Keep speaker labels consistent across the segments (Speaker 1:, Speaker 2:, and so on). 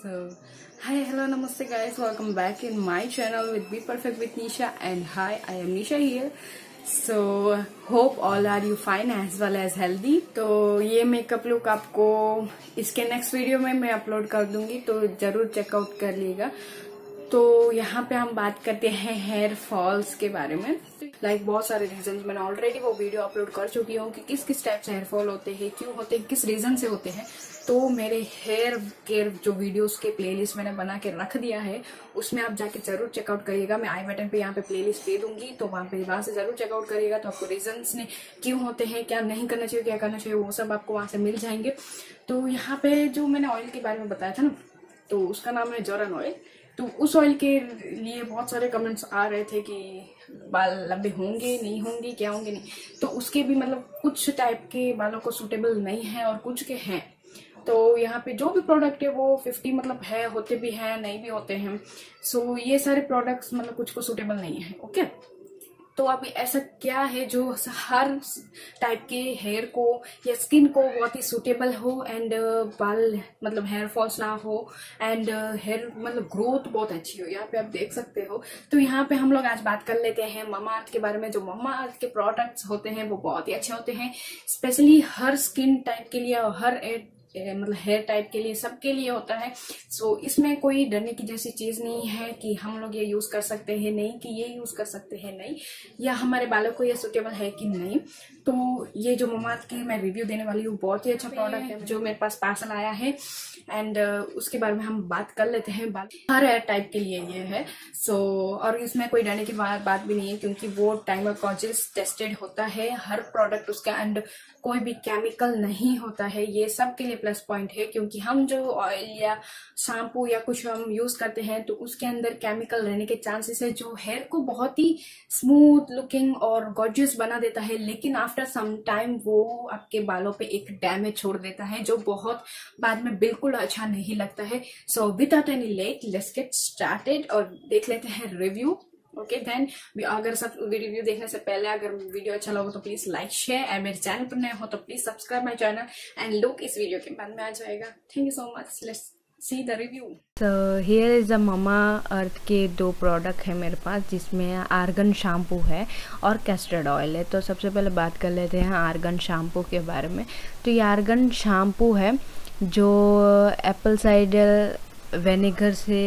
Speaker 1: So, hi, hello, namaste guys. Welcome back in my channel with Be Perfect with Nisha. And hi, I am Nisha here. So, hope all are you fine as well as healthy. तो ये makeup look आपको इसके next video में मैं upload कर दूंगी, तो जरूर चेकआउट कर लीजिएगा। तो यहाँ पे हम बात करते हैं हेयर फॉल्स के बारे में। बहुत सारे रीजन मैंने ऑलरेडी वो वीडियो अपलोड कर चुकी हूँ कि किस किस टाइप से हेयर फॉल होते हैं, क्यों होते हैं, किस रीजन से होते हैं। तो मेरे हेयर केयर जो वीडियोस के प्लेलिस्ट मैंने बना के रख दिया है, उसमें आप जाके जरूर चेकआउट करिएगा। मैं आई बटन पे यहाँ पे प्लेलिस्ट दे दूंगी, तो वहां से जरूर चेकआउट करिएगा। तो आपको रीजंस ने क्यों होते हैं, क्या नहीं करना चाहिए, क्या करना चाहिए, वो सब आपको वहां से मिल जाएंगे। तो यहाँ पे जो मैंने ऑयल के बारे में बताया था ना, तो उसका नाम है जॉरन ऑयल। तो उस ऑयल के लिए बहुत सारे कमेंट्स आ रहे थे कि बाल लंबे होंगे नहीं होंगे, क्या होंगे नहीं। तो उसके भी कुछ टाइप के बालों को सूटेबल नहीं है और कुछ के हैं। तो यहाँ पे जो भी प्रोडक्ट है वो 50 है, होते भी हैं, नहीं भी होते हैं। सो ये सारे प्रोडक्ट्स कुछ को सूटेबल नहीं है। ओके, तो अभी ऐसा क्या है जो हर टाइप के हेयर को या स्किन को बहुत ही सूटेबल हो एंड बाल हेयर फॉल्स ना हो एंड हेयर ग्रोथ बहुत अच्छी हो। यहाँ पे आप देख सकते हो। तो यहाँ पे हम लोग आज बात कर लेते हैं ममाअर्थ के बारे में। जो ममाअर्थ के प्रोडक्ट्स होते हैं वो बहुत ही अच्छे होते हैं, स्पेशली हर स्किन टाइप के लिए और हर हेयर टाइप के लिए, सबके लिए होता है। सो इसमें कोई डरने की जैसी चीज नहीं है कि हम लोग ये यूज कर सकते हैं नहीं, कि ये यूज कर सकते हैं नहीं, या हमारे बालों को ये सूटेबल है कि नहीं। तो ये जो ममाअर्थ की मैं रिव्यू देने वाली हूँ, बहुत ही अच्छा प्रोडक्ट है जो मेरे पास पार्सल आया है एंड उसके बारे में हम बात कर लेते हैं। हर हेयर टाइप के लिए ये है। सो और इसमें कोई डरने की बात भी नहीं है, क्योंकि वो टाइमर कॉन्शियस टेस्टेड होता है हर प्रोडक्ट उसका, एंड कोई भी केमिकल नहीं होता है। ये सब के लिए प्लस पॉइंट है, क्योंकि हम जो ऑयल या शैम्पू या कुछ हम यूज करते हैं तो उसके अंदर केमिकल रहने के चांसेस है, जो हेयर को बहुत ही स्मूथ लुकिंग और गॉर्जियस बना देता है, लेकिन आफ्टर सम टाइम वो आपके बालों पे एक डैमेज छोड़ देता है, जो बहुत बाद में बिल्कुल अच्छा नहीं लगता है। So without any late let's get started और देख लेते हैं रिव्यू। ओके देन, अगर सब रिव्यू देखने से पहले अगर वीडियो अच्छा लगा तो प्लीज लाइक शेयर, एंड मेरे चैनल पर नए हो तो please subscribe my channel and look इस वीडियो के बाद में आ जाएगा। Thank you so much, let's see the review.
Speaker 2: तो हियर इज द ममाअर्थ के दो प्रोडक्ट है मेरे पास, जिसमें आर्गन शैम्पू है और कैस्टर्ड ऑयल है। तो सबसे पहले बात कर लेते हैं आर्गन शैम्पू के बारे में। तो ये आर्गन शैम्पू है जो एप्पल साइडर विनेगर से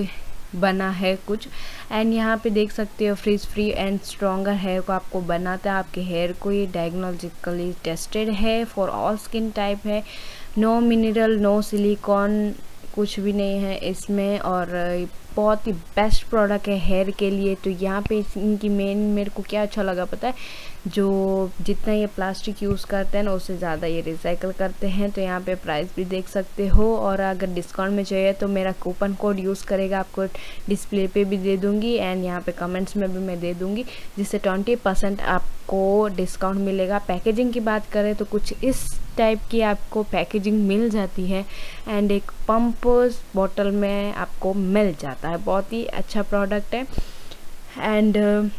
Speaker 2: बना है कुछ, एंड यहाँ पे देख सकते हो frizz free and stronger hair को आपको बनाता है। आपके हेयर को ये डायग्नोस्टिकली टेस्टेड है, फॉर ऑल स्किन टाइप है, नो मिनरल, नो सिलिकॉन, कुछ भी नहीं है इसमें, और बहुत ही बेस्ट प्रोडक्ट है हेयर के लिए। तो यहाँ पे इनकी मेन मेरे को क्या अच्छा लगा पता है, जो जितना ये प्लास्टिक यूज़ करते हैं ना उससे ज़्यादा ये रिसाइकल करते हैं। तो यहाँ पे प्राइस भी देख सकते हो, और अगर डिस्काउंट में चाहिए तो मेरा कूपन कोड यूज़ करेगा, आपको डिस्प्ले पे भी दे दूँगी एंड यहाँ पे कमेंट्स में भी मैं दे दूँगी, जिससे 20% आपको डिस्काउंट मिलेगा। पैकेजिंग की बात करें तो कुछ इस टाइप की आपको पैकेजिंग मिल जाती है एंड एक पंप बॉटल में आपको मिल जाता है। बहुत ही अच्छा प्रोडक्ट है एंड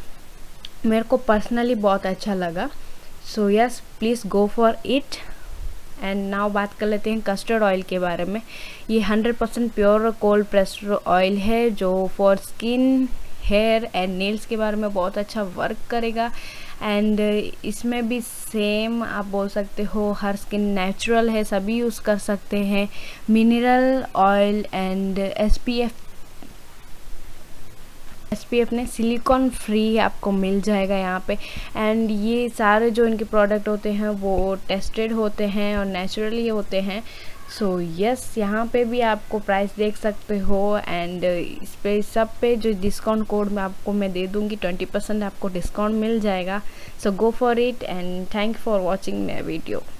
Speaker 2: मेरे को पर्सनली बहुत अच्छा लगा। So yes, please go for it. And now बात कर लेते हैं कस्टर्ड ऑयल के बारे में। ये 100% प्योर कोल्ड प्रेस्ड ऑयल है, जो for skin, hair and nails के बारे में बहुत अच्छा वर्क करेगा। एंड इसमें भी सेम आप बोल सकते हो, हर स्किन नेचुरल है, सभी यूज़ कर सकते हैं। मिनरल ऑयल एंड SPF ने सिलिकॉन फ्री आपको मिल जाएगा यहाँ पे। एंड ये सारे जो इनके प्रोडक्ट होते हैं वो टेस्टेड होते हैं और नेचुरली होते हैं। सो यस, यहाँ पे भी आपको प्राइस देख सकते हो एंड इस पे सब पे जो डिस्काउंट कोड में आपको मैं दे दूँगी, 20% आपको डिस्काउंट मिल जाएगा। So go for it and thank for watching my video.